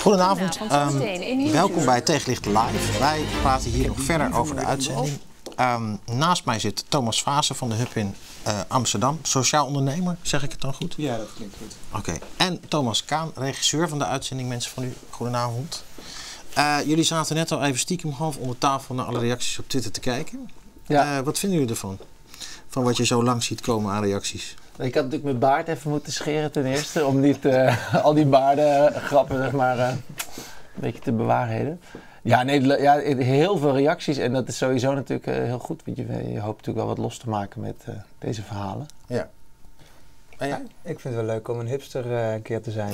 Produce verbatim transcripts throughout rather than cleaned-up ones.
Goedenavond, um, welkom bij Tegenlicht Live. Wij praten hier nog verder over de uitzending. Um, naast mij zit Thomas Vaassen van de Hub in uh, Amsterdam, sociaal ondernemer, zeg ik het dan goed? Ja, dat klinkt goed. Oké, okay. En Thomas Kaan, regisseur van de uitzending. Mensen van u, goedenavond. Uh, jullie zaten net al even stiekem half onder tafel naar alle reacties op Twitter te kijken. Ja. Uh, wat vinden jullie ervan? Van wat je zo lang ziet komen aan reacties? Ik had natuurlijk mijn baard even moeten scheren ten eerste, om niet uh, al die baardengrappen zeg maar, uh, een beetje te bewaarheden. Ja, nee, ja, heel veel reacties en dat is sowieso natuurlijk uh, heel goed, want je, je hoopt natuurlijk wel wat los te maken met uh, deze verhalen. Ja. En jij? Ik vind het wel leuk om een hipster uh, een keer te zijn.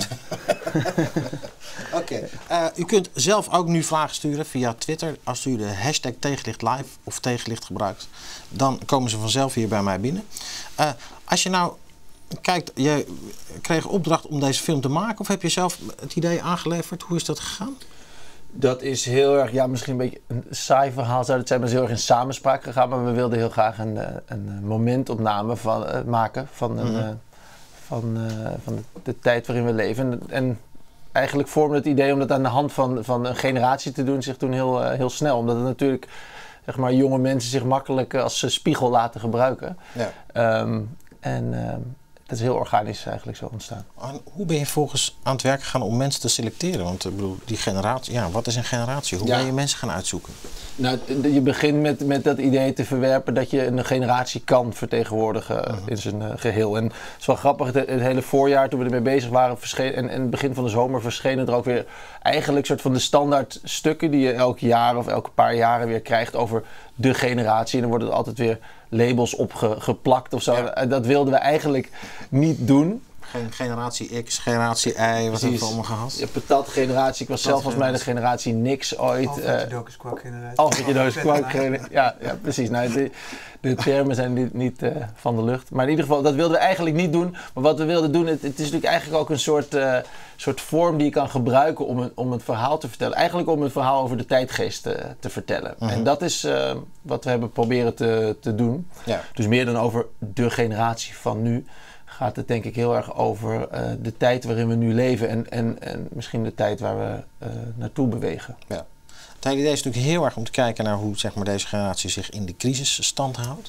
Oké. Okay. Uh, u kunt zelf ook nu vragen sturen via Twitter. Als u de hashtag Tegenlicht Live of Tegenlicht gebruikt, dan komen ze vanzelf hier bij mij binnen. Uh, als je nou kijkt, je kreeg opdracht om deze film te maken of heb je zelf het idee aangeleverd? Hoe is dat gegaan? Dat is heel erg, ja, misschien een beetje een saai verhaal zou het zijn, maar het is heel erg in samenspraak gegaan. Maar we wilden heel graag een, een momentopname van, uh, maken van, een, mm-hmm. uh, van, uh, van de, de tijd waarin we leven. En, en eigenlijk vormde het idee om dat aan de hand van, van een generatie te doen zich toen heel, uh, heel snel. Omdat het natuurlijk, zeg maar, jonge mensen zich makkelijk uh, als spiegel laten gebruiken. Ja. Um, en uh, dat is heel organisch eigenlijk zo ontstaan. En hoe ben je volgens aan het werk gegaan om mensen te selecteren? Want ik bedoel, die generatie, ja, wat is een generatie? Hoe ja. ben je mensen gaan uitzoeken? Nou, je begint met, met dat idee te verwerpen dat je een generatie kan vertegenwoordigen uh-huh. in zijn uh, geheel. En het is wel grappig, het, het hele voorjaar toen we ermee bezig waren verscheen, en, en het begin van de zomer verschenen er ook weer eigenlijk soort van de standaard stukken die je elk jaar of elke paar jaren weer krijgt over de generatie. En dan worden er altijd weer labels opgeplakt of zo. Ja. Dat wilden we eigenlijk niet doen. Geen generatie X, generatie Y, wat hebben we allemaal gehad? Ja, patat-generatie. Ik was zelf volgens mij de generatie niks ooit. Alfredje Dokus Kwak-generatie. Alfredje Dokus Kwak-generatie. Ja, ja, precies. Nou, de, de termen zijn niet, niet uh, van de lucht. Maar in ieder geval, dat wilden we eigenlijk niet doen. Maar wat we wilden doen, het, het is natuurlijk eigenlijk ook een soort, uh, soort vorm die je kan gebruiken om een, om een verhaal te vertellen. Eigenlijk om een verhaal over de tijdgeest uh, te vertellen. Uh-huh. En dat is uh, wat we hebben proberen te, te doen. Ja. Dus meer dan over de generatie van nu gaat het denk ik heel erg over uh, de tijd waarin we nu leven en, en, en misschien de tijd waar we uh, naartoe bewegen. Ja. Het hele idee is natuurlijk heel erg om te kijken naar hoe zeg maar, deze generatie zich in de crisis stand houdt.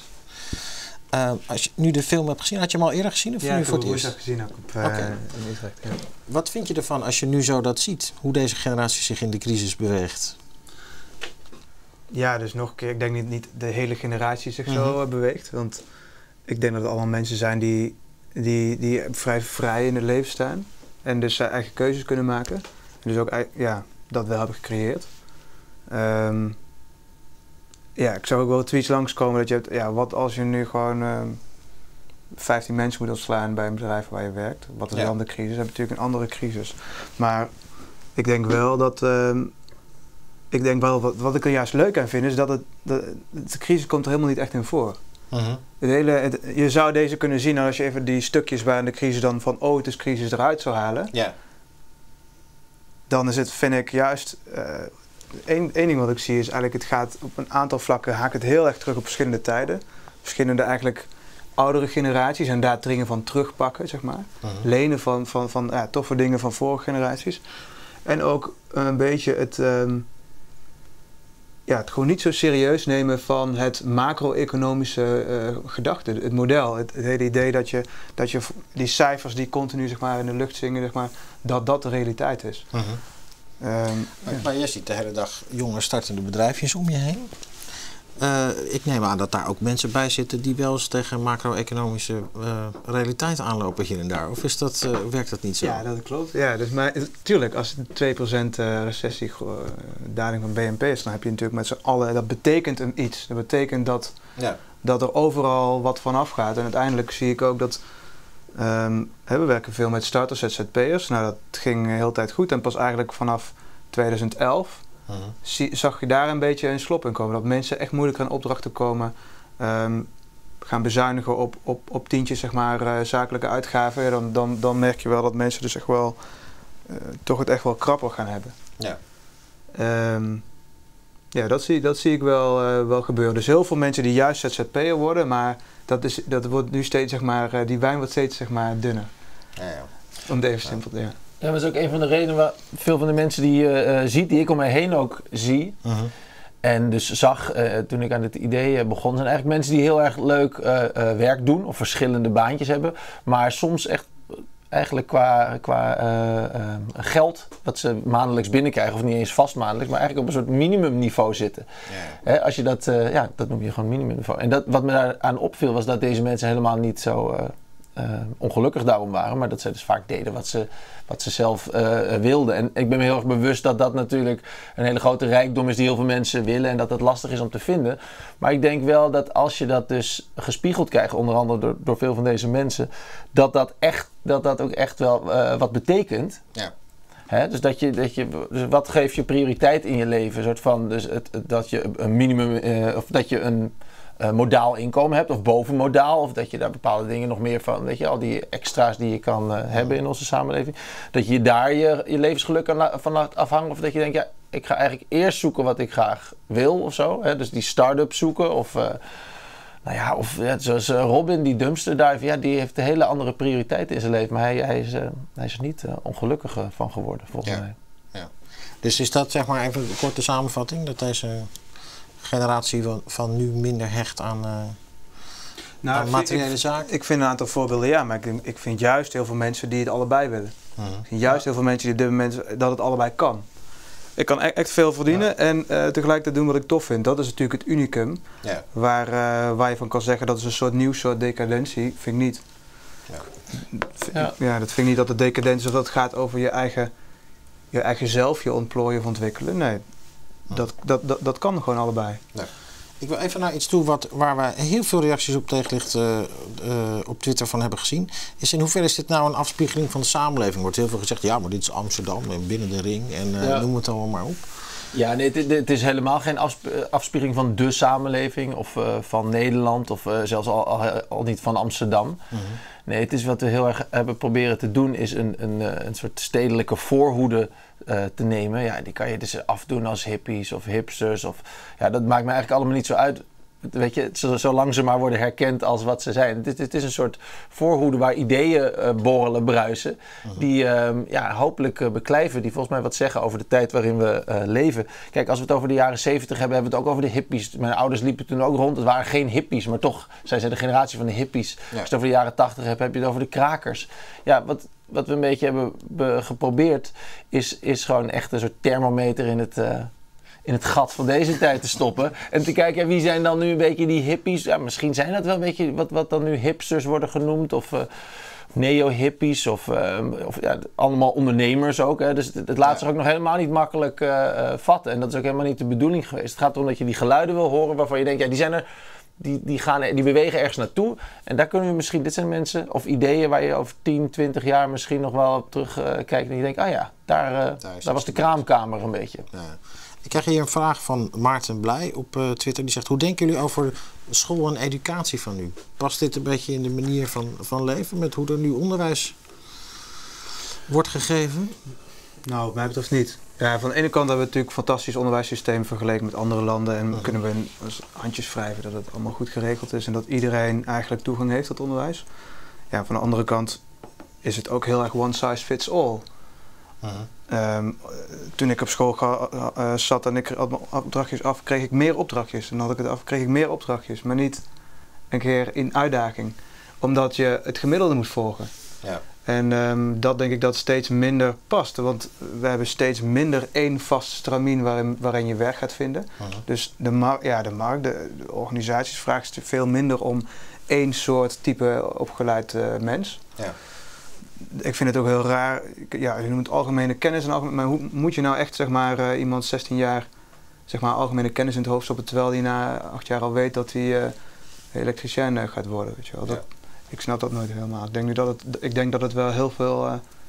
Uh, als je nu de film hebt gezien, had je hem al eerder gezien? Of ja, nu ik voor heb het hem eerst gezien ook op, uh, okay. in Utrecht. Ja. Wat vind je ervan als je nu zo dat ziet? Hoe deze generatie zich in de crisis beweegt? Ja, dus nog een keer, ik denk niet, niet de hele generatie zich mm-hmm. zo uh, beweegt. Want ik denk dat het allemaal mensen zijn die Die, die vrij vrij in het leven staan en dus uh, eigen keuzes kunnen maken. En dus ook ja, dat wel hebben gecreëerd. Um, ja, ik zag ook wel tweets langskomen dat je hebt, ja, wat als je nu gewoon uh, vijftien mensen moet ontslaan bij een bedrijf waar je werkt. Wat is ja. dan de crisis? Dan heb je natuurlijk een andere crisis. Maar ik denk wel dat, uh, ik denk wel wat, wat ik er juist leuk aan vind is dat het, de, de crisis komt er helemaal niet echt in voor. Uh-huh. Het hele, het, je zou deze kunnen zien als je even die stukjes waar de crisis dan van oh het is crisis eruit zou halen. Yeah. Dan is het, vind ik juist, één uh, ding wat ik zie is eigenlijk het gaat op een aantal vlakken, haakt het heel erg terug op verschillende tijden. Verschillende eigenlijk oudere generaties en daar dingen van terugpakken, zeg maar. Uh-huh. Lenen van, van, van ja, toffe dingen van vorige generaties. En ook een beetje het... Um, Ja, het gewoon niet zo serieus nemen van het macro-economische uh, gedachte, het model. Het, het hele idee dat je, dat je die cijfers die continu zeg maar, in de lucht zingen, zeg maar, dat dat de realiteit is. Uh-huh. um, maar, ja. maar je ziet de hele dag jonge startende bedrijfjes om je heen. Uh, ik neem aan dat daar ook mensen bij zitten die wel eens tegen macro-economische uh, realiteit aanlopen hier en daar. Of is dat, uh, werkt dat niet zo? Ja, dat klopt. Ja, dus maar, tuurlijk, als het twee procent uh, recessie, uh, daling van B N P is, dan heb je natuurlijk met z'n allen, dat betekent een iets. Dat betekent dat, ja. dat er overal wat van afgaat. En uiteindelijk zie ik ook dat, um, we werken veel met starters, Z Z P'ers. Nou, dat ging de hele tijd goed. En pas eigenlijk vanaf twintig elf Uh-huh. Zie, zag je daar een beetje een slop in komen. Dat mensen echt moeilijk aan opdrachten komen. Um, gaan bezuinigen op, op, op tientjes, zeg maar, uh, zakelijke uitgaven. Ja, dan, dan, dan merk je wel dat mensen dus echt wel uh, toch het echt wel krapper gaan hebben. Ja, um, ja dat, zie, dat zie ik wel, uh, wel gebeuren. Dus heel veel mensen die juist Z Z P'er worden, maar dat, is, dat wordt nu steeds, zeg maar, uh, die wijn wordt steeds, zeg maar, dunner. Ja, ja. Om het even simpel te ja. Ja, dat is ook een van de redenen waar veel van de mensen die je uh, ziet, die ik om mij heen ook zie. Uh-huh. En dus zag uh, toen ik aan dit idee uh, begon, zijn eigenlijk mensen die heel erg leuk uh, uh, werk doen of verschillende baantjes hebben. Maar soms echt eigenlijk qua, qua uh, uh, geld wat ze maandelijks binnenkrijgen, of niet eens vast maandelijks, maar eigenlijk op een soort minimumniveau zitten. Yeah. Hè, als je dat, uh, ja, dat noem je gewoon minimumniveau. En dat, wat me daaraan opviel was dat deze mensen helemaal niet zo uh, uh, ongelukkig daarom waren, maar dat ze dus vaak deden wat ze, wat ze zelf uh, wilden. En ik ben me heel erg bewust dat dat natuurlijk een hele grote rijkdom is die heel veel mensen willen en dat het lastig is om te vinden. Maar ik denk wel dat als je dat dus gespiegeld krijgt, onder andere door, door veel van deze mensen, dat dat, echt, dat, dat ook echt wel uh, wat betekent. Ja. Hè? Dus, dat je, dat je, dus wat geeft je prioriteit in je leven? Een soort van, dus het, het, dat je een minimum, uh, of dat je een Uh, modaal inkomen hebt of bovenmodaal, of dat je daar bepaalde dingen nog meer van, weet je, al die extra's die je kan uh, hebben in onze samenleving, dat je daar je, je levensgeluk aan, van laat afhangen, of dat je denkt, ja, ik ga eigenlijk eerst zoeken wat ik graag wil of zo, hè? Dus die start-up zoeken, of uh, nou ja, of ja, zoals uh, Robin, die dumpster dive, ja, die heeft een hele andere prioriteit in zijn leven, maar hij, hij, is, uh, hij is er niet uh, ongelukkig van geworden, volgens ja. mij. Ja. Dus is dat, zeg maar, even een korte samenvatting, dat deze generatie van, van nu minder hecht aan, uh, nou, aan materiële ik, zaken? Ik vind een aantal voorbeelden, ja, maar ik, ik vind juist heel veel mensen die het allebei willen. Uh-huh. Ik vind juist ja. heel veel mensen die op dit moment dat het allebei kan. Ik kan echt veel verdienen ja. en uh, tegelijkertijd doen wat ik tof vind. Dat is natuurlijk het unicum ja. waar, uh, waar je van kan zeggen dat is een soort nieuw soort decadentie. Vind ik niet. Ja. Ja. ja, dat vind ik niet dat het decadent is of dat het gaat over je eigen, je eigen zelf, je ontplooien of ontwikkelen. Nee. Dat, dat, dat, dat kan gewoon allebei. Nee. Ik wil even naar iets toe wat, waar we heel veel reacties op tegenlicht uh, uh, op Twitter van hebben gezien. Is in hoeverre is dit nou een afspiegeling van de samenleving? Er wordt heel veel gezegd, ja, maar dit is Amsterdam en binnen de ring en uh, ja. noem het allemaal maar op. Ja, nee, het, het is helemaal geen afsp- afspiegeling van de samenleving of uh, van Nederland of uh, zelfs al, al, al niet van Amsterdam. Mm-hmm. Nee, het is wat we heel erg hebben proberen te doen, is een, een, een soort stedelijke voorhoede uh, te nemen. Ja, die kan je dus afdoen als hippies of hipsters. Of, ja, dat maakt me eigenlijk allemaal niet zo uit. Weet je, zolang ze maar worden herkend als wat ze zijn. Het, het is een soort voorhoede waar ideeën uh, borrelen, bruisen. Uh-huh. Die uh, ja, hopelijk uh, beklijven. Die volgens mij wat zeggen over de tijd waarin we uh, leven. Kijk, als we het over de jaren zeventig hebben, hebben we het ook over de hippies. Mijn ouders liepen toen ook rond. Het waren geen hippies, maar toch zijn ze de generatie van de hippies. Ja. Als je het over de jaren tachtig hebt, heb je het over de krakers. Ja, wat, wat we een beetje hebben be- geprobeerd, is, is gewoon echt een soort thermometer in het... Uh, in het gat van deze tijd te stoppen. En te kijken, ja, wie zijn dan nu een beetje die hippies? Ja, misschien zijn dat wel een beetje wat, wat dan nu hipsters worden genoemd. Of uh, neo-hippies. Of, uh, of ja, allemaal ondernemers ook. Hè. Dus het, het laat zich ook nog helemaal niet makkelijk uh, uh, vatten. En dat is ook helemaal niet de bedoeling geweest. Het gaat erom dat je die geluiden wil horen waarvan je denkt, ja, die zijn er... Die, die, gaan, die bewegen ergens naartoe. En daar kunnen we misschien, dit zijn mensen of ideeën waar je over tien, twintig jaar misschien nog wel op terug uh, kijkt. En je denkt, ah ja, daar, uh, daar, daar was de kraamkamer een beetje. Ja. Ik krijg hier een vraag van Maarten Blij op uh, Twitter. Die zegt, hoe denken jullie over school en educatie van nu? Past dit een beetje in de manier van, van leven met hoe er nu onderwijs wordt gegeven? Nou, wat mij betreft niet. Ja, van de ene kant hebben we natuurlijk een fantastisch onderwijssysteem vergeleken met andere landen. En uh-huh. kunnen we handjes wrijven dat het allemaal goed geregeld is en dat iedereen eigenlijk toegang heeft tot onderwijs. Ja, van de andere kant is het ook heel erg one size fits all. Uh-huh. Um, toen ik op school ga, uh, zat en ik had mijn opdrachtjes af, kreeg ik meer opdrachtjes. En had ik het af, kreeg ik meer opdrachtjes, maar niet een keer in uitdaging. Omdat je het gemiddelde moet volgen. Ja. En um, dat denk ik dat steeds minder past. Want we hebben steeds minder één vast stramien waarin, waarin je werk gaat vinden. Uh-huh. Dus de, mar- ja, de markt, de, de organisaties vragen veel minder om één soort type opgeleid uh, mens. Ja. Ik vind het ook heel raar, ja, je noemt algemene kennis, en algemene, maar hoe moet je nou echt zeg maar, uh, iemand zestien jaar zeg maar, algemene kennis in het hoofd stoppen, terwijl hij na acht jaar al weet dat hij uh, elektricien uh, gaat worden, weet je wel. Dat, ja. Ik snap dat nooit helemaal. Ik denk, nu dat, het, ik denk dat het wel heel veel uh,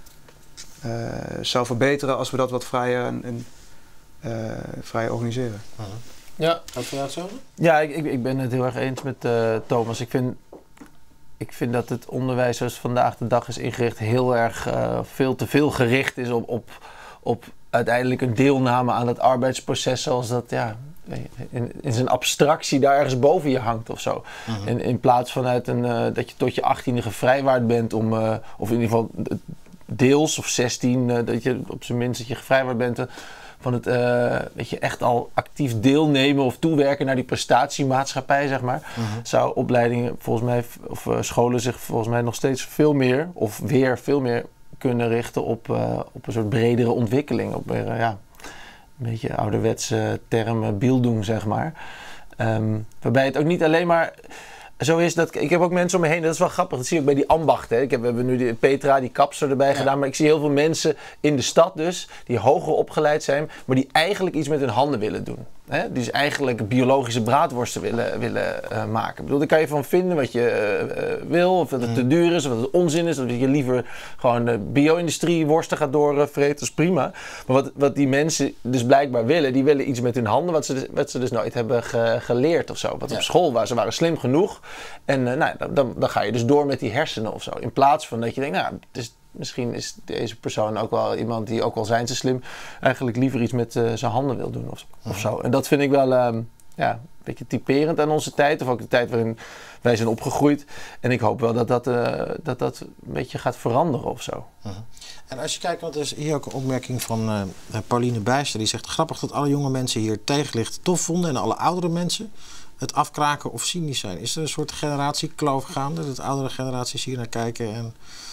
uh, zou verbeteren als we dat wat vrijer, en, en, uh, vrijer organiseren. Uh-huh. Ja, wat vind je dat zo? Ja, ik, ik, ik ben het heel erg eens met uh, Thomas. Ik vind... Ik vind dat het onderwijs zoals vandaag de dag is ingericht heel erg uh, veel te veel gericht is op, op, op uiteindelijk een deelname aan het arbeidsproces, zoals dat ja, in, in zijn abstractie daar ergens boven je hangt of zo. Uh-huh. in, in plaats vanuit een, uh, dat je tot je achttiende gevrijwaard bent om, uh, of in ieder geval deels of zestien, uh, dat je op zijn minst dat je gevrijwaard bent uh, van het uh, weet je, echt al actief deelnemen of toewerken naar die prestatiemaatschappij, zeg maar. Mm-hmm. Zou opleidingen volgens mij, of uh, scholen zich volgens mij nog steeds veel meer, of weer veel meer kunnen richten op, uh, op een soort bredere ontwikkeling. Op weer, uh, ja, een beetje ouderwetse termen, bieldoen, zeg maar. Um, waarbij het ook niet alleen maar zo is dat... Ik heb ook mensen om me heen, dat is wel grappig, dat zie je ook bij die ambachten. Hè. Ik heb, we hebben nu die Petra, die kapster erbij ja. gedaan, maar ik zie heel veel mensen in de stad dus, die hoger opgeleid zijn, maar die eigenlijk iets met hun handen willen doen. Hè? Die dus eigenlijk biologische braadworsten willen, willen uh, maken. Ik bedoel, daar kan je van vinden wat je uh, wil, of dat het mm. te duur is, of dat het onzin is, of dat je liever gewoon de bio-industrie worsten gaat doorvreten, dat is prima. Maar wat, wat die mensen dus blijkbaar willen, die willen iets met hun handen, wat ze dus, wat ze dus nooit hebben ge, geleerd of zo. Wat ja. op school was, ze waren slim genoeg. En uh, nou, dan, dan ga je dus door met die hersenen of zo. In plaats van dat je denkt, nou, het is, misschien is deze persoon ook wel iemand die, ook al zijn ze slim, eigenlijk liever iets met uh, zijn handen wil doen of, of zo. En dat vind ik wel um, ja, een beetje typerend aan onze tijd, of ook de tijd waarin wij zijn opgegroeid. En ik hoop wel dat dat, uh, dat, dat een beetje gaat veranderen of zo. Uh-huh. En als je kijkt, want er is hier ook een opmerking van uh, Pauline Bijster, die zegt, grappig dat alle jonge mensen hier tegenlicht tof vonden en alle oudere mensen het afkraken of cynisch zijn. Is er een soort generatiekloof gaande, dat oudere generaties hier naar kijken en...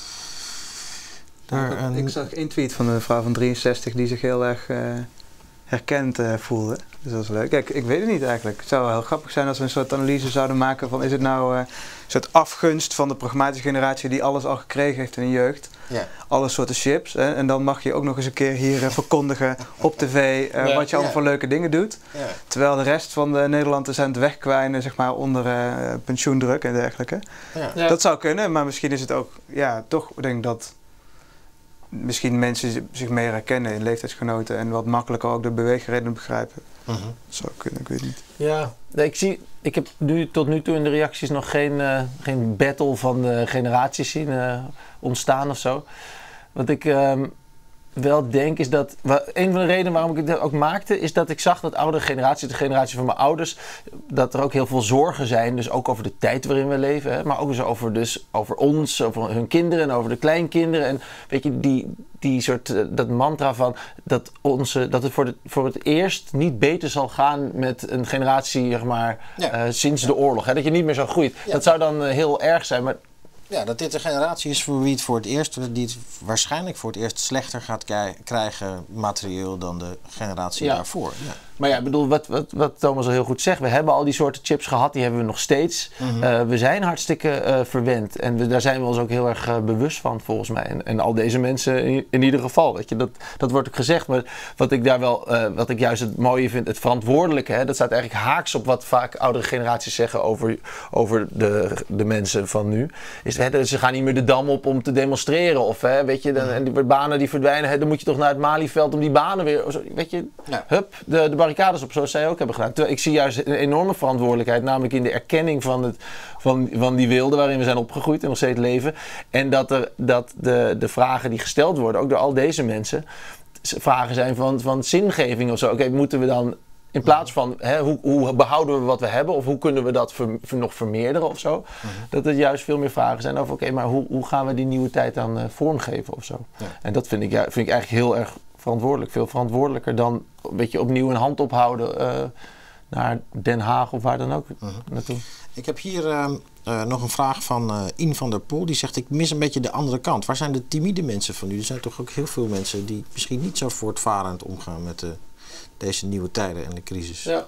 Daar een... Ik zag één tweet van een vrouw van drieënzestig die zich heel erg uh, herkend uh, voelde. Dus dat is leuk. Kijk, ik weet het niet eigenlijk. Het zou wel heel grappig zijn als we een soort analyse zouden maken van, is het nou uh, een soort afgunst van de pragmatische generatie die alles al gekregen heeft in de jeugd. Ja. Alle soorten chips. Hè? En dan mag je ook nog eens een keer hier uh, verkondigen op tv uh, ja, wat je allemaal ja. voor leuke dingen doet. Ja. Terwijl de rest van de Nederlanders aan het wegkwijnen, zeg maar, onder uh, pensioendruk en dergelijke. Ja. Ja. Dat zou kunnen, maar misschien is het ook, ja, toch denk ik dat misschien mensen zich meer herkennen in leeftijdsgenoten en wat makkelijker ook de beweegredenen begrijpen. Uh-huh. Dat zou kunnen, ik weet niet. Ja, ik zie, ik heb nu tot nu toe in de reacties nog geen, uh, geen battle van de generaties zien uh, ontstaan of zo. Wat ik uh, wel denk is dat, een van de redenen waarom ik het ook maakte, is dat ik zag dat oudere generatie, de generatie van mijn ouders, dat er ook heel veel zorgen zijn, dus ook over de tijd waarin we leven, hè, maar ook dus over, dus over ons, over hun kinderen en over de kleinkinderen. En weet je, die, die soort, dat mantra van dat, onze, dat het voor, de, voor het eerst niet beter zal gaan met een generatie, zeg maar, ja. uh, sinds ja. de oorlog. Hè, dat je niet meer zo groeit. Ja. Dat zou dan uh, heel erg zijn, maar... Ja, dat dit een generatie is voor wie het voor het eerst, die het waarschijnlijk voor het eerst slechter gaat k- krijgen materieel dan de generatie ja. daarvoor. Ja. Maar ja, ik bedoel, wat, wat, wat Thomas al heel goed zegt, we hebben al die soorten chips gehad, die hebben we nog steeds. Mm-hmm. Uh, we zijn hartstikke uh, verwend en we, daar zijn we ons ook heel erg uh, bewust van, volgens mij. En, en al deze mensen in, in ieder geval, weet je, dat, dat wordt ook gezegd. Maar wat ik daar wel, uh, wat ik juist het mooie vind, het verantwoordelijke, hè, dat staat eigenlijk haaks op wat vaak oudere generaties zeggen over, over de, de mensen van nu. Is, hè, ze gaan niet meer de dam op om te demonstreren of, hè, weet je, dan, en die banen die verdwijnen, hè, dan moet je toch naar het Malieveld om die banen weer, weet je, ja. hup, de, de barricades op, zoals zij ook hebben gedaan. Terwijl ik zie juist een enorme verantwoordelijkheid, namelijk in de erkenning van, het, van, van die wilde waarin we zijn opgegroeid en nog steeds leven. En dat, er, dat de, de vragen die gesteld worden, ook door al deze mensen, vragen zijn van, van zingeving of zo. Oké, okay, moeten we dan in plaats van, hè, hoe, hoe behouden we wat we hebben of hoe kunnen we dat ver, ver, nog vermeerderen of zo. Mm-hmm. Dat er juist veel meer vragen zijn over, oké, okay, maar hoe, hoe gaan we die nieuwe tijd dan uh, vormgeven of zo. Ja. En dat vind ik, ja, vind ik eigenlijk heel erg verantwoordelijk. Veel verantwoordelijker dan een beetje opnieuw een hand ophouden uh, naar Den Haag of waar dan ook uh-huh. naartoe. Ik heb hier uh, uh, nog een vraag van uh, In van der Poel. Die zegt, ik mis een beetje de andere kant. Waar zijn de timide mensen van nu? Er zijn toch ook heel veel mensen die misschien niet zo voortvarend omgaan met uh, deze nieuwe tijden en de crisis. Ja.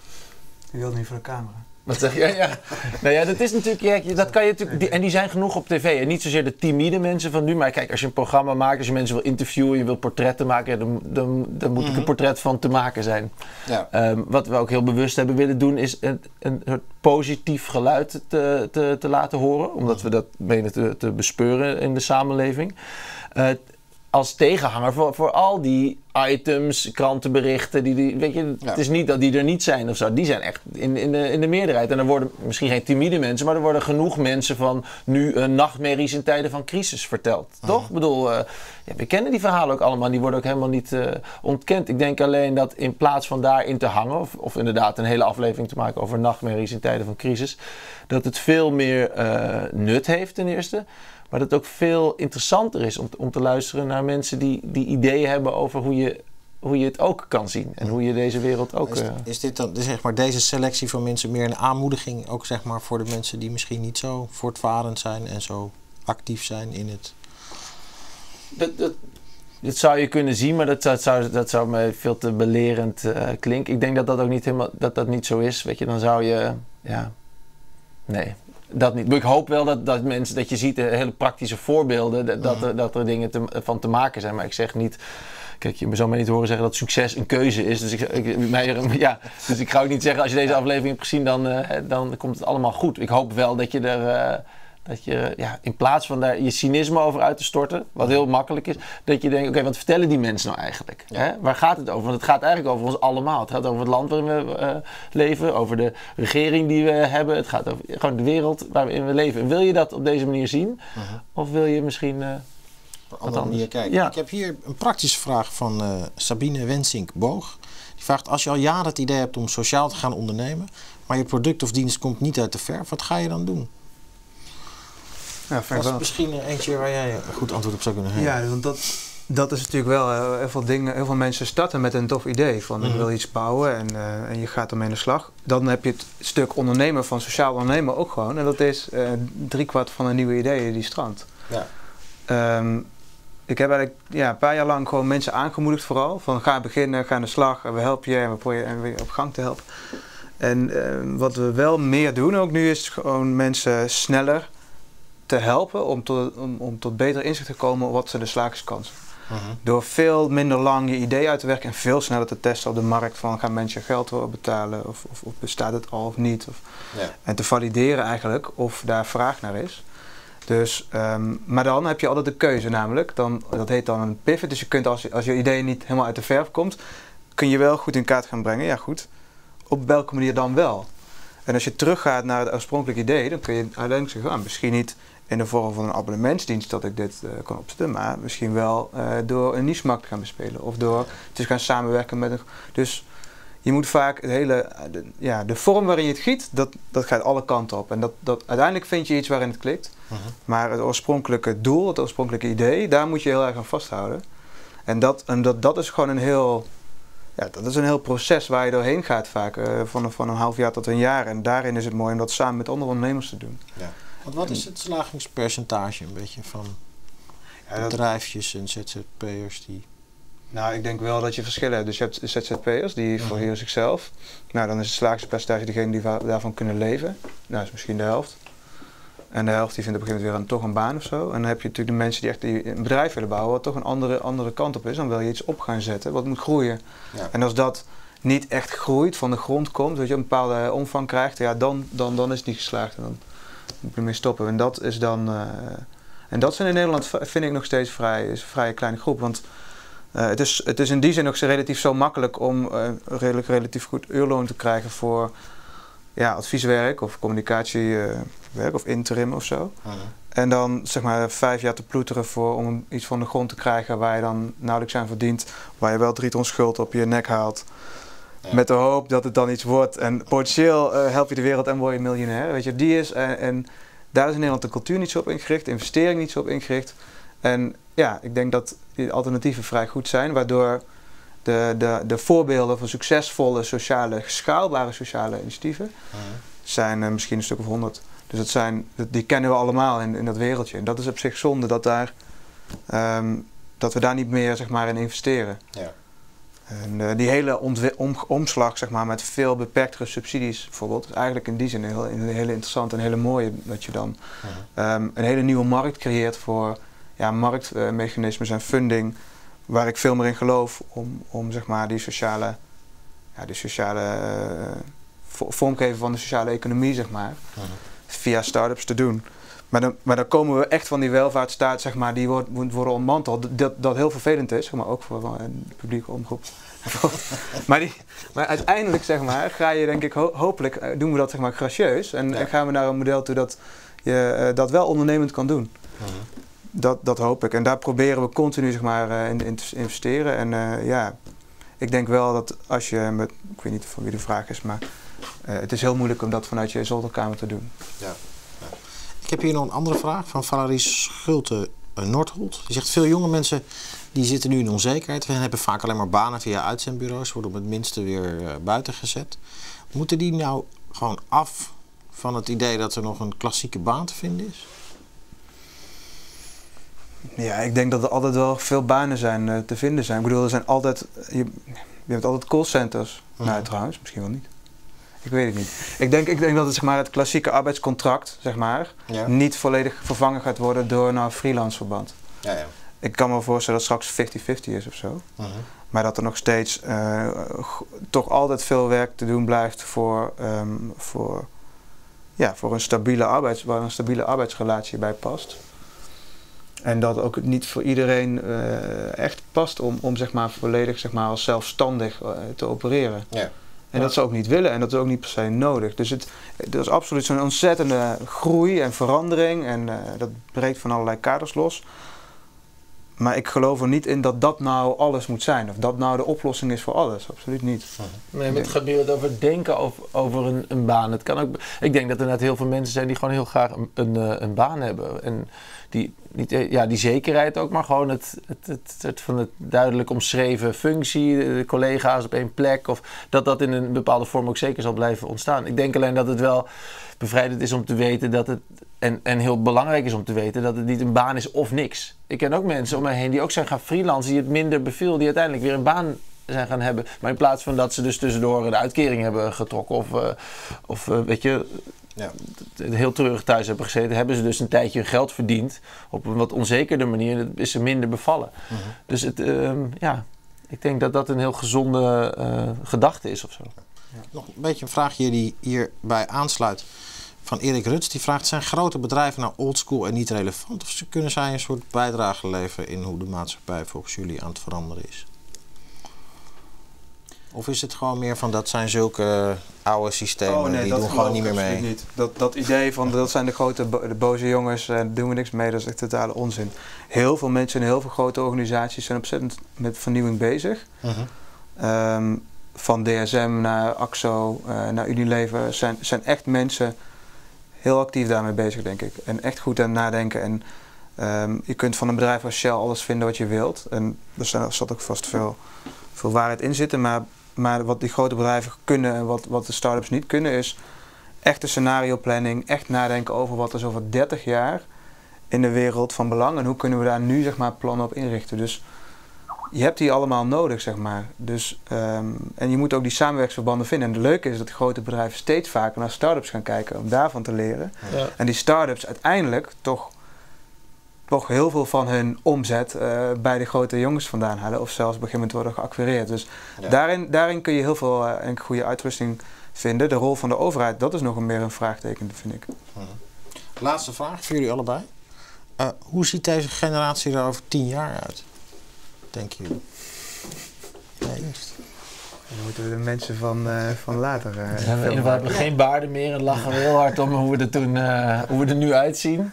Je wilt niet voor de camera. Wat zeg je? Ja, ja. Nou ja, dat is natuurlijk, ja, dat kan je natuurlijk, die, en die zijn genoeg op tv. En niet zozeer de timide mensen van nu, maar kijk, als je een programma maakt, als je mensen wil interviewen, je wil portretten maken, ja, dan, dan, dan moet mm-hmm. er een portret van te maken zijn. Ja. Um, wat we ook heel bewust hebben willen doen, is een, een, een positief geluid te, te, te laten horen, omdat we dat menen te, te bespeuren in de samenleving. Uh, als tegenhanger voor, voor al die items, krantenberichten, die, die, weet je, ja. Het is niet dat die er niet zijn of zo. Die zijn echt in, in, de, in de meerderheid. En er worden misschien geen timide mensen, maar er worden genoeg mensen van nu uh, nachtmerries in tijden van crisis verteld. Uh-huh. Toch? Ik bedoel, uh, ja, we kennen die verhalen ook allemaal. Die worden ook helemaal niet uh, ontkend. Ik denk alleen dat in plaats van daarin te hangen, of, of inderdaad een hele aflevering te maken over nachtmerries in tijden van crisis, dat het veel meer uh, nut heeft ten eerste. Maar dat het ook veel interessanter is om, om te luisteren naar mensen die, die ideeën hebben over hoe je, hoe je het ook kan zien. En hoe je deze wereld ook... Is, Uh... is dit dan, zeg maar, deze selectie van mensen meer een aanmoediging, ook zeg maar voor de mensen die misschien niet zo voortvarend zijn en zo actief zijn in het... Dat, dat, dat zou je kunnen zien, maar dat, dat, zou, dat zou me veel te belerend uh, klinken. Ik denk dat dat ook niet helemaal dat dat niet zo is. Weet je, dan zou je... Ja, nee, dat niet. Maar ik hoop wel dat, dat mensen, dat je ziet uh, hele praktische voorbeelden, dat, dat, er, dat er dingen te, van te maken zijn. Maar ik zeg niet... Kijk, je zou mij niet horen zeggen dat succes een keuze is. Dus ik, ik, mij, ja, dus ik ga ook niet zeggen, als je deze aflevering hebt gezien, dan, uh, dan komt het allemaal goed. Ik hoop wel dat je er... Uh, Dat je ja, in plaats van daar je cynisme over uit te storten, wat heel makkelijk is, dat je denkt, oké, okay, wat vertellen die mensen nou eigenlijk? Ja. Hè? Waar gaat het over? Want het gaat eigenlijk over ons allemaal. Het gaat over het land waarin we uh, leven, over de regering die we hebben. Het gaat over gewoon de wereld waarin we leven. En wil je dat op deze manier zien? Uh-huh. Of wil je misschien uh, op een andere manier kijken? Ja. Ik heb hier een praktische vraag van uh, Sabine Wensink-Boog. Die vraagt, als je al jaren het idee hebt om sociaal te gaan ondernemen, maar je product of dienst komt niet uit de verf, wat ga je dan doen? Ja, dat is misschien eentje waar jij een goed antwoord op zou kunnen geven. Ja, want dat, dat is natuurlijk wel heel veel dingen. Heel veel mensen starten met een tof idee van mm-hmm. ik wil iets bouwen en, uh, en je gaat ermee aan de slag. Dan heb je het stuk ondernemen van sociaal ondernemen ook gewoon. En dat is uh, driekwart van de nieuwe ideeën die strandt. Ja. Um, ik heb eigenlijk ja, een paar jaar lang gewoon mensen aangemoedigd vooral. Van ga beginnen, ga aan de slag en we helpen je en we proberen je op gang te helpen. En uh, wat we wel meer doen ook nu is gewoon mensen sneller te helpen om tot, om, om tot beter inzicht te komen op wat zijn de slagingskansen. Uh-huh. Door veel minder lang je idee uit te werken en veel sneller te testen op de markt van gaan mensen geld betalen of, of, of bestaat het al of niet. Of, ja. En te valideren eigenlijk of daar vraag naar is. Dus, um, maar dan heb je altijd de keuze namelijk, dan, dat heet dan een pivot. Dus je kunt als, als je idee niet helemaal uit de verf komt, kun je wel goed in kaart gaan brengen. Ja goed, op welke manier dan wel? En als je teruggaat naar het oorspronkelijke idee, dan kun je uiteindelijk zeggen, ah, misschien niet in de vorm van een abonnementsdienst dat ik dit uh, kan opzetten, maar misschien wel uh, door een niche-markt te gaan bespelen of door te gaan samenwerken met een... Dus je moet vaak het hele, de, ja, de vorm waarin je het giet, dat, dat gaat alle kanten op. En dat, dat, uiteindelijk vind je iets waarin het klikt, uh-huh. maar het oorspronkelijke doel, het oorspronkelijke idee, daar moet je heel erg aan vasthouden. En dat, en dat, dat is gewoon een heel... Ja, dat is een heel proces waar je doorheen gaat vaak, uh, van, van een half jaar tot een jaar. En daarin is het mooi om dat samen met andere ondernemers te doen. Ja. Want wat is het slagingspercentage een beetje van ja, bedrijfjes en Z Z P'ers die... Nou, ik denk wel dat je verschillen hebt. Dus je hebt Z Z P'ers die uh-huh. verhuren zichzelf. Nou, dan is het slagingspercentage degene die va- daarvan kunnen leven. Nou, dat is misschien de helft. En de helft die vindt op een gegeven moment weer een, toch een baan of zo. En dan heb je natuurlijk de mensen die echt die een bedrijf willen bouwen, wat toch een andere, andere kant op is. Dan wil je iets op gaan zetten, wat moet groeien. Ja. En als dat niet echt groeit, van de grond komt, dat je een bepaalde omvang krijgt, ja, dan, dan, dan is het niet geslaagd. En dan moet je ermee stoppen. En dat is dan... Uh, en dat zijn in Nederland, vind ik nog steeds vrij, is een vrij kleine groep. Want uh, het, is, het is in die zin ook relatief zo makkelijk om uh, redelijk, relatief goed uurloon te krijgen voor ja, advieswerk of communicatiewerk uh, of interim of zo. Uh-huh. En dan zeg maar vijf jaar te ploeteren voor, om iets van de grond te krijgen waar je dan nauwelijks aan verdient, waar je wel drie ton schuld op je nek haalt. Ja. Met de hoop dat het dan iets wordt. En potentieel uh, help je de wereld en word je miljonair. Weet je, die is. En, en daar is in Nederland de cultuur niet zo op ingericht, de investering niet zo op ingericht. En ja, ik denk dat die alternatieven vrij goed zijn, waardoor de, de, de voorbeelden van succesvolle sociale, schaalbare sociale initiatieven uh-huh. zijn uh, misschien een stuk of honderd. Dus dat zijn, die kennen we allemaal in, in dat wereldje. En dat is op zich zonde dat, daar, um, dat we daar niet meer zeg maar, in investeren. Ja. En uh, die hele ontwe- om, omslag zeg maar, met veel beperktere subsidies bijvoorbeeld, is eigenlijk in die zin een, heel, een hele interessante en hele mooie, dat je dan uh-huh. um, een hele nieuwe markt creëert voor ja, marktmechanismes uh, en funding, waar ik veel meer in geloof om, om zeg maar, die sociale, ja, die sociale uh, vormgeven van de sociale economie zeg maar, uh-huh. via start-ups te doen. Maar dan, maar dan komen we echt van die welvaartsstaat, zeg maar, die wordt, moet worden ontmanteld. Dat, dat heel vervelend is, zeg maar, ook voor een publieke omroep. maar, die, maar uiteindelijk, zeg maar, ga je denk ik, ho- hopelijk doen we dat zeg maar gracieus. En, ja. en gaan we naar een model toe dat je uh, dat wel ondernemend kan doen. Uh-huh. Dat, dat hoop ik. En daar proberen we continu zeg maar, uh, in, in te investeren. En uh, ja, ik denk wel dat als je, met, ik weet niet van wie de vraag is, maar uh, het is heel moeilijk om dat vanuit je zolderkamer te doen. Ja. Ik Ik heb hier nog een andere vraag van Valerie Schulte uh, Noordholt. Die zegt, veel jonge mensen die zitten nu in onzekerheid. We hebben vaak alleen maar banen via uitzendbureaus. Worden op het minste weer uh, buiten gezet. Moeten die nou gewoon af van het idee dat er nog een klassieke baan te vinden is? Ja, ik denk dat er altijd wel veel banen zijn uh, te vinden zijn. Ik bedoel, er zijn altijd, je, je hebt altijd callcenters. Mm. Nou, trouwens, misschien wel niet. Ik weet het niet. Ik denk, ik denk dat het, zeg maar, het klassieke arbeidscontract, zeg maar, ja. niet volledig vervangen gaat worden door nou, freelance verband. Ja, ja. Ik kan me voorstellen dat het straks vijftig vijftig is of zo. Uh-huh. Maar dat er nog steeds uh, g- toch altijd veel werk te doen blijft voor, um, voor, ja, voor een stabiele arbeids, waar een stabiele arbeidsrelatie bij past. En dat ook niet voor iedereen uh, echt past om, om zeg maar, volledig zeg maar, als zelfstandig uh, te opereren. Ja. En dat ze ook niet willen en dat is ook niet per se nodig. Dus het, het is absoluut zo'n ontzettende groei en verandering en uh, dat breekt van allerlei kaders los. Maar ik geloof er niet in dat dat nou alles moet zijn. Of dat nou de oplossing is voor alles. Absoluut niet. Nee, maar het gaat meer over denken over, over een, een baan. Het kan ook, ik denk dat er net heel veel mensen zijn die gewoon heel graag een, een, een baan hebben. En die, niet, ja, die zekerheid ook, maar gewoon het, het, het, het van het duidelijk omschreven functie, de collega's op één plek. Of dat dat in een bepaalde vorm ook zeker zal blijven ontstaan. Ik denk alleen dat het wel bevrijdend is om te weten dat het, en, en heel belangrijk is om te weten, dat het niet een baan is of niks. Ik ken ook mensen om mij heen die ook zijn gaan freelancen, die het minder beviel, die uiteindelijk weer een baan zijn gaan hebben. Maar in plaats van dat ze dus tussendoor de uitkering hebben getrokken of, uh, of uh, weet je, ja. heel treurig thuis hebben gezeten, hebben ze dus een tijdje hun geld verdiend op een wat onzekerder manier. Dat is ze minder bevallen. Uh-huh. Dus het, uh, ja, ik denk dat dat een heel gezonde uh, gedachte is of zo. Ja. Nog een beetje een vraagje die hierbij aansluit. Van Erik Ruts, die vraagt, zijn grote bedrijven nou oldschool en niet relevant? Of kunnen zij een soort bijdrage leveren in hoe de maatschappij volgens jullie aan het veranderen is? Of is het gewoon meer van, dat zijn zulke oude systemen, oh, nee, die doen gewoon niet meer mee? Niet. Dat, dat idee van, dat zijn de grote bo- de boze jongens, daar uh, doen we niks mee, dat is echt totale onzin. Heel veel mensen in heel veel grote organisaties zijn ontzettend met vernieuwing bezig. Uh-huh. Um, van D S M naar Axo, uh, naar Unilever, zijn, zijn echt mensen heel actief daarmee bezig, denk ik. En echt goed aan het nadenken. En um, je kunt van een bedrijf als Shell alles vinden wat je wilt. En er zat ook vast veel, veel waarheid in zitten. Maar, maar wat die grote bedrijven kunnen en wat, wat de start-ups niet kunnen, is echte scenario-planning. Echt nadenken over wat er over dertig jaar in de wereld van belang. En hoe kunnen we daar nu, zeg maar, plannen op inrichten. Dus je hebt die allemaal nodig, zeg maar. Dus, um, en je moet ook die samenwerksverbanden vinden. En het leuke is dat de grote bedrijven steeds vaker naar start-ups gaan kijken om daarvan te leren. Ja. En die start-ups uiteindelijk toch, toch heel veel van hun omzet uh, bij de grote jongens vandaan halen. Of zelfs op een gegeven moment worden geacquireerd. Dus ja. daarin, daarin kun je heel veel uh, en goede uitrusting vinden. De rol van de overheid, dat is nog een meer een vraagteken, vind ik. Hmm. Laatste vraag voor jullie allebei. Uh, hoe ziet deze generatie er over tien jaar uit? Denk je? Nee, dan moeten we de mensen van, uh, van later. Uh, ja, we, we hebben geen baarden meer en lachen we heel hard om hoe we er, toen, uh, hoe we er nu uitzien.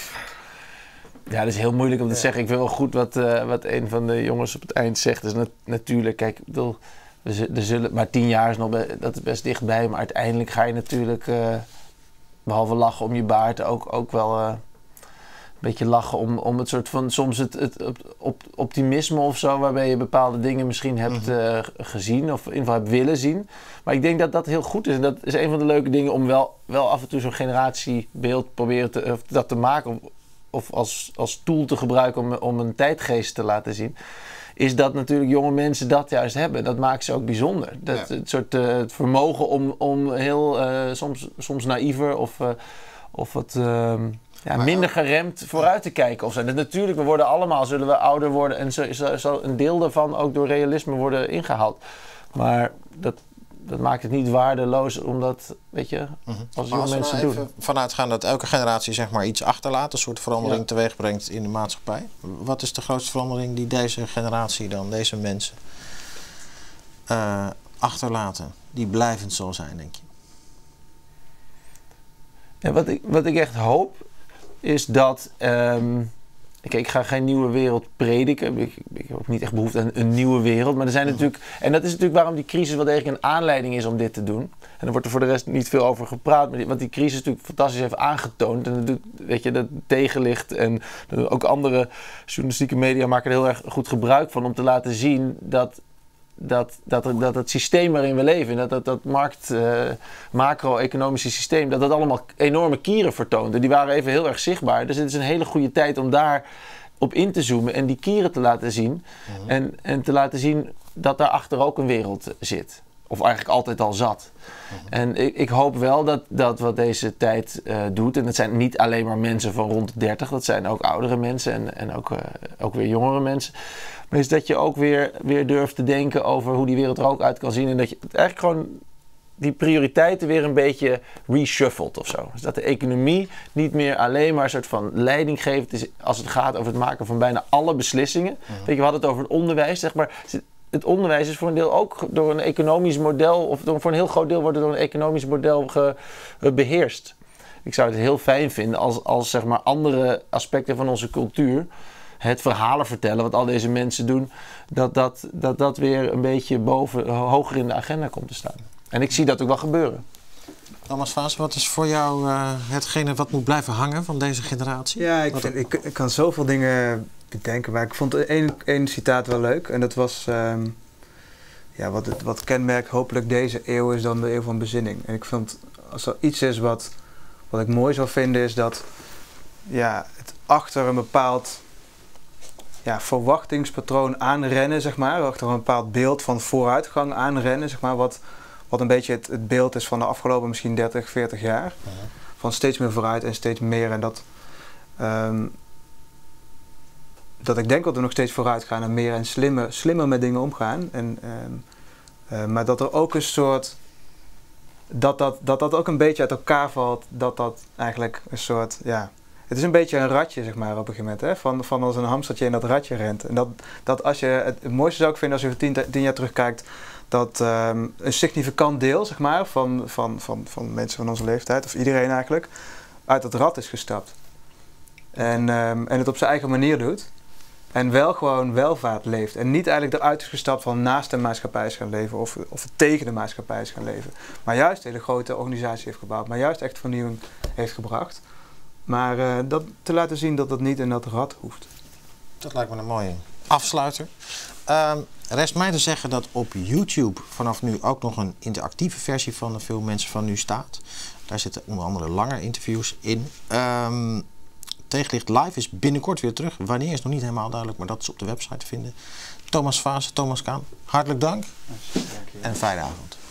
Ja, dat is heel moeilijk om te ja. zeggen. Ik vind wel goed wat, uh, wat een van de jongens op het eind zegt. Dus nat- natuurlijk, kijk, ik bedoel, er zullen, maar tien jaar is nog be- dat is best dichtbij. Maar uiteindelijk ga je natuurlijk, uh, behalve lachen om je baard, ook, ook wel Uh, een beetje lachen om, om het soort van, soms het, het, het op, optimisme of zo, waarbij je bepaalde dingen misschien hebt uh, gezien of in ieder geval hebt willen zien. Maar ik denk dat dat heel goed is. En dat is een van de leuke dingen om wel, wel af en toe zo'n generatiebeeld proberen te, of dat te maken of, of als, als tool te gebruiken om, om een tijdgeest te laten zien. Is dat natuurlijk jonge mensen dat juist hebben. Dat maakt ze ook bijzonder. Dat, ja. Het soort uh, het vermogen om, om heel uh, soms, soms naïver of, uh, of het Uh, Ja, minder geremd vooruit te kijken. Of zo. Dat natuurlijk, we worden allemaal, zullen we ouder worden en zo, zo, zo een deel daarvan ook door realisme worden ingehaald. Maar dat, dat maakt het niet waardeloos, omdat, weet je, mm-hmm. als jonge mensen nou doen. Even vanuit gaan dat elke generatie, zeg maar, iets achterlaat, een soort verandering ja. teweeg brengt in de maatschappij. Wat is de grootste verandering die deze generatie dan, deze mensen, uh, achterlaten, die blijvend zal zijn, denk je? Ja, wat ik, wat ik echt hoop, is dat, um, ik, ik ga geen nieuwe wereld prediken. Ik, ik heb ook niet echt behoefte aan een nieuwe wereld. Maar er zijn natuurlijk, en dat is natuurlijk waarom die crisis wel degelijk een aanleiding is om dit te doen. En er wordt er voor de rest niet veel over gepraat. Maar die, want die crisis natuurlijk fantastisch heeft aangetoond. En dat doet, weet je, dat tegenlicht. En ook andere journalistieke media maken er heel erg goed gebruik van. Om te laten zien dat, dat, dat, dat het systeem waarin we leven. Dat dat, dat markt, uh, macro-economische systeem. Dat dat allemaal enorme kieren vertoont. Die waren even heel erg zichtbaar. Dus het is een hele goede tijd om daar op in te zoomen. En die kieren te laten zien. Mm-hmm. en, en te laten zien dat daarachter ook een wereld zit. Of eigenlijk altijd al zat. Mm-hmm. En ik, ik hoop wel dat, dat wat deze tijd uh, doet... en dat zijn niet alleen maar mensen van rond de dertig... dat zijn ook oudere mensen en, en ook, uh, ook weer jongere mensen... maar is dat je ook weer, weer durft te denken over hoe die wereld er ook uit kan zien... en dat je eigenlijk gewoon die prioriteiten weer een beetje reshuffelt of zo. Dus dat de economie niet meer alleen maar een soort van leidinggevend is... als het gaat over het maken van bijna alle beslissingen. Mm-hmm. Weet je, we hadden het over het onderwijs, zeg maar... Het onderwijs is voor een deel ook door een economisch model... of door, voor een heel groot deel wordt het door een economisch model ge, uh, beheerst. Ik zou het heel fijn vinden als, als zeg maar andere aspecten van onze cultuur... het verhalen vertellen, wat al deze mensen doen... dat dat, dat, dat weer een beetje boven, hoger in de agenda komt te staan. En ik zie dat ook wel gebeuren. Thomas Vaassen, wat is voor jou uh, hetgene wat moet blijven hangen van deze generatie? Ja, ik, vind, ik, ik kan zoveel dingen bedenken, maar ik vond één, één citaat wel leuk. En dat was, um, ja, wat, het, wat kenmerkt hopelijk deze eeuw is dan de eeuw van bezinning. En ik vind, als er iets is wat, wat ik mooi zou vinden, is dat ja, het achter een bepaald ja, verwachtingspatroon aanrennen, zeg maar. Achter een bepaald beeld van vooruitgang aanrennen, zeg maar. Wat, wat een beetje het, het beeld is van de afgelopen misschien dertig, veertig jaar. Uh-huh. Van steeds meer vooruit en steeds meer. En dat, um, dat ik denk dat we nog steeds vooruit gaan en meer en slimmer, slimmer met dingen omgaan. En, um, uh, maar dat er ook een soort... Dat dat, dat dat ook een beetje uit elkaar valt. Dat dat eigenlijk een soort... ja. Het is een beetje een ratje, zeg maar, op een gegeven moment. Hè? Van, van als een hamstertje in dat ratje rent. En dat, dat als je... Het, het mooiste zou ik vinden als je tien, tien jaar terugkijkt... dat um, een significant deel, zeg maar, van, van, van, van mensen van onze leeftijd... of iedereen eigenlijk, uit dat rat is gestapt. En, um, en het op zijn eigen manier doet. En wel gewoon welvaart leeft. En niet eigenlijk eruit is gestapt van naast de maatschappij is gaan leven... of, of tegen de maatschappij is gaan leven. Maar juist een hele grote organisatie heeft gebouwd. Maar juist echt vernieuwing heeft gebracht. Maar uh, dat te laten zien dat dat niet in dat rad hoeft. Dat lijkt me een mooie afsluiter. Um, rest mij te zeggen dat op YouTube vanaf nu ook nog een interactieve versie van de Veel Mensen van Nu staat. Daar zitten onder andere lange interviews in. Um, Tegenlicht Live is binnenkort weer terug. Wanneer is nog niet helemaal duidelijk, maar dat is op de website te vinden. Thomas Vaassen, Thomas Kaan, hartelijk dank. Dank je. En een fijne avond.